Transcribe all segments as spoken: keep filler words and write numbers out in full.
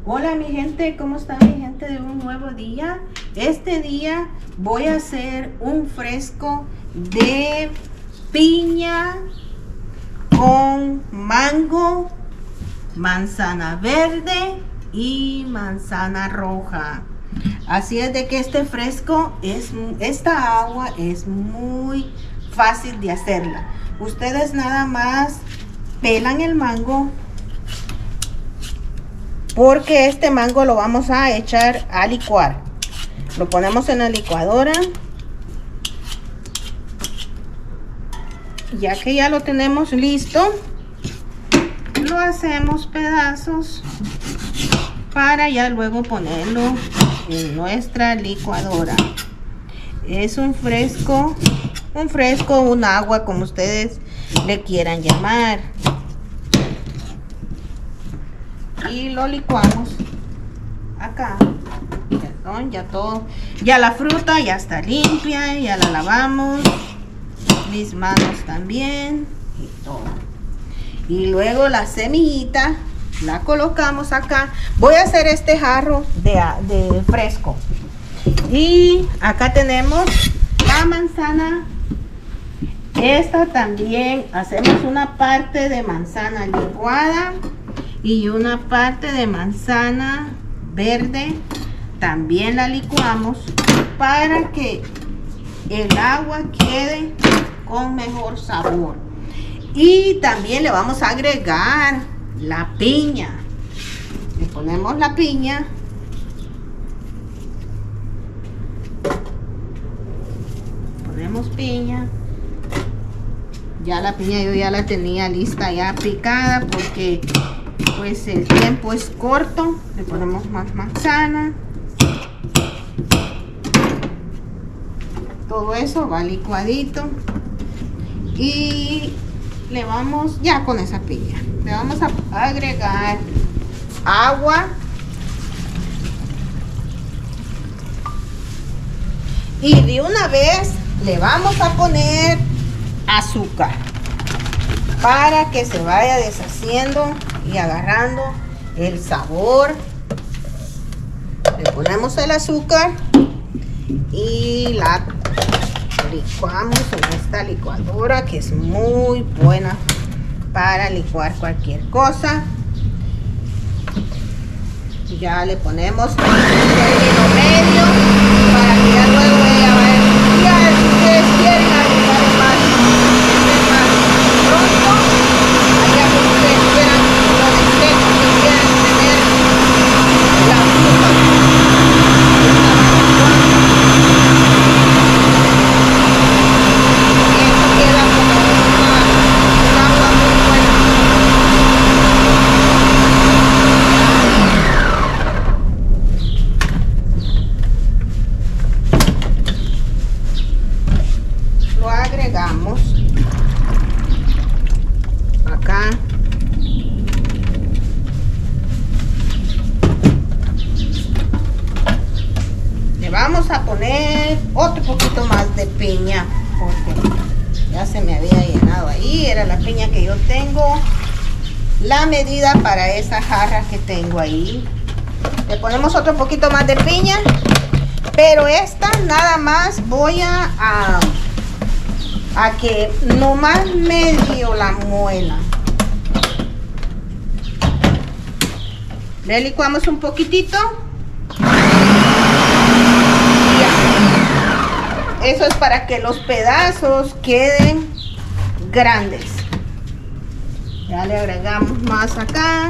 Hola mi gente, ¿cómo está mi gente de un nuevo día? Este día voy a hacer un fresco de piña con mango, manzana verde y manzana roja. Así es de que este fresco, es, esta agua es muy fácil de hacerla. Ustedes nada más pelan el mango, porque este mango lo vamos a echar a licuar. Lo ponemos en la licuadora. Ya que ya lo tenemos listo, lo hacemos pedazos para ya luego ponerlo en nuestra licuadora. Es un fresco, un fresco, un agua, como ustedes le quieran llamar. Y lo licuamos acá. Perdón, ya todo, ya la fruta ya está limpia, ya la lavamos, mis manos también y todo. Y luego la semillita la colocamos acá. Voy a hacer este jarro de, de fresco. Y acá tenemos la manzana. Esta también hacemos una parte de manzana licuada y una parte de manzana verde. También la licuamos para que el agua quede con mejor sabor. Y también le vamos a agregar la piña. Le ponemos la piña. Ponemos piña. Ya la piña yo ya la tenía lista, ya picada, porque pues el tiempo es corto. Le ponemos más manzana. Todo eso va licuadito. Y le vamos, ya con esa piña, le vamos a agregar agua. Y de una vez le vamos a poner azúcar para que se vaya deshaciendo y agarrando el sabor. Le ponemos el azúcar y la licuamos en esta licuadora, que es muy buena para licuar cualquier cosa. Ya le ponemos el término medio para que ya luego ella va a enfriar. Si ustedes quieren agregar más, más pronto, allá como ustedes quieran, lo exceso que quieran tener la fruta. Acá le vamos a poner otro poquito más de piña, porque ya se me había llenado ahí. Era la piña que yo tengo, la medida para esa jarra que tengo ahí. Le ponemos otro poquito más de piña, pero esta nada más voy a, a a que nomás medio la muela. Le licuamos un poquitito. Ya. Eso es para que los pedazos queden grandes. Ya le agregamos más acá.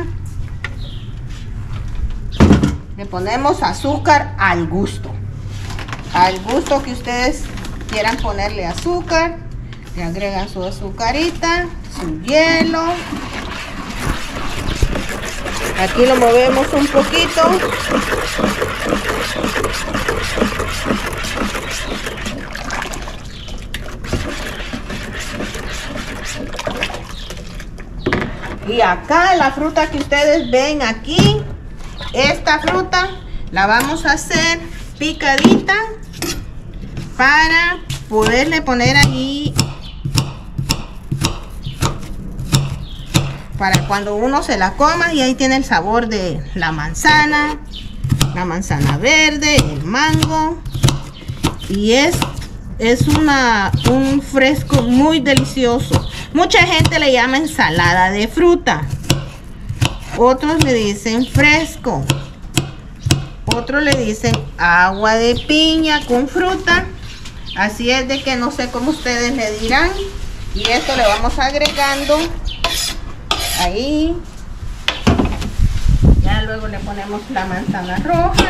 Le ponemos azúcar al gusto. Al gusto que ustedes quieran ponerle azúcar. Le agregan su azucarita, su hielo. Aquí lo movemos un poquito. Y acá la fruta que ustedes ven aquí, esta fruta la vamos a hacer picadita para poderle poner ahí para cuando uno se la coma, y ahí tiene el sabor de la manzana, la manzana verde, el mango, y es es una un fresco muy delicioso. Mucha gente le llama ensalada de fruta, otros le dicen fresco, otros le dicen agua de piña con fruta. Así es de que no sé cómo ustedes le dirán. Y esto le vamos agregando ahí. Ya luego le ponemos la manzana roja.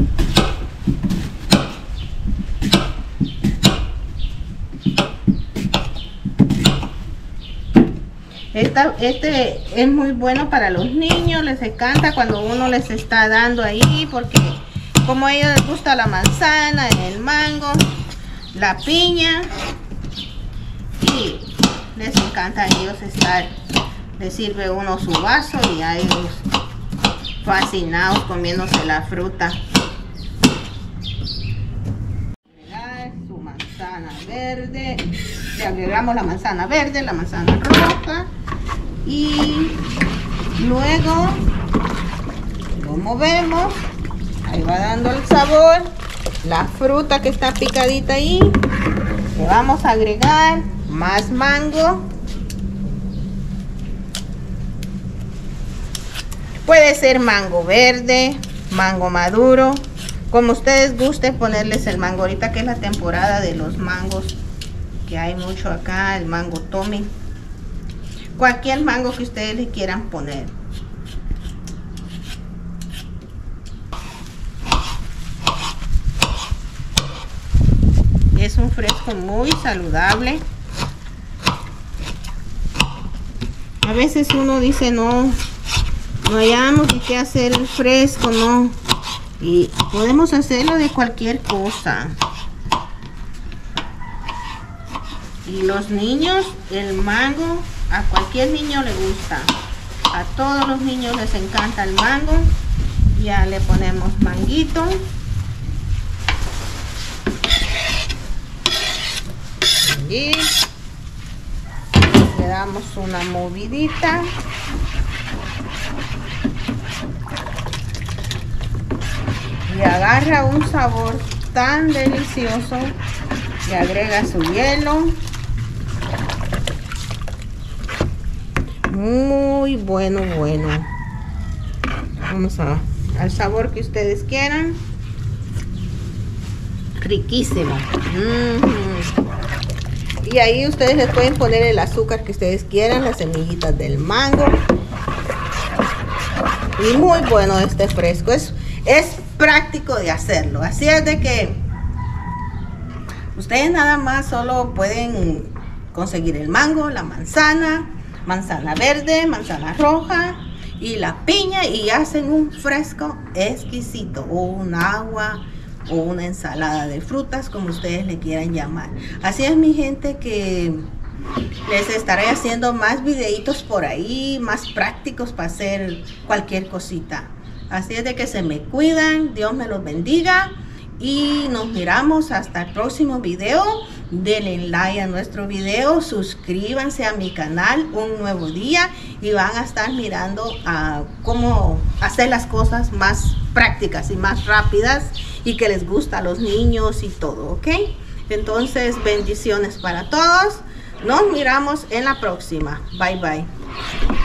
Esta, este es muy bueno para los niños, les encanta cuando uno les está dando ahí, porque como a ellos les gusta la manzana, el mango, la piña, y les encanta a ellos estar, les sirve uno su vaso y a ellos fascinados comiéndose la fruta. Su manzana verde, le agregamos la manzana verde, la manzana roja, y luego lo movemos. Ahí va dando el sabor la fruta que está picadita ahí. Le vamos a agregar más mango. Puede ser mango verde, mango maduro, como ustedes gusten ponerles el mango. Ahorita que es la temporada de los mangos, que hay mucho acá, el mango Tommy. Cualquier mango que ustedes le quieran poner. Es un fresco muy saludable. A veces uno dice no, no hayamos ni qué hacer el fresco, no. Y podemos hacerlo de cualquier cosa. Y los niños, el mango, a cualquier niño le gusta. A todos los niños les encanta el mango. Ya le ponemos manguito. Y le damos una movidita. Y agarra un sabor tan delicioso. Y agrega su hielo. Muy bueno, bueno. Vamos a al sabor que ustedes quieran. Riquísimo. Mm-hmm. Y ahí ustedes les pueden poner el azúcar que ustedes quieran, las semillitas del mango. Y muy bueno este fresco. Es, es práctico de hacerlo. Así es de que ustedes nada más solo pueden conseguir el mango, la manzana, manzana verde, manzana roja y la piña, y hacen un fresco exquisito, o un agua o una ensalada de frutas, como ustedes le quieran llamar. Así es, mi gente, que les estaré haciendo más videitos por ahí, más prácticos para hacer cualquier cosita. Así es de que se me cuidan, Dios me los bendiga, y nos miramos hasta el próximo video. Denle like a nuestro video, suscríbanse a mi canal, un nuevo día, y van a estar mirando a cómo hacer las cosas más prácticas y más rápidas, y que les gusta a los niños y todo, ¿ok? Entonces, bendiciones para todos. Nos miramos en la próxima. Bye bye.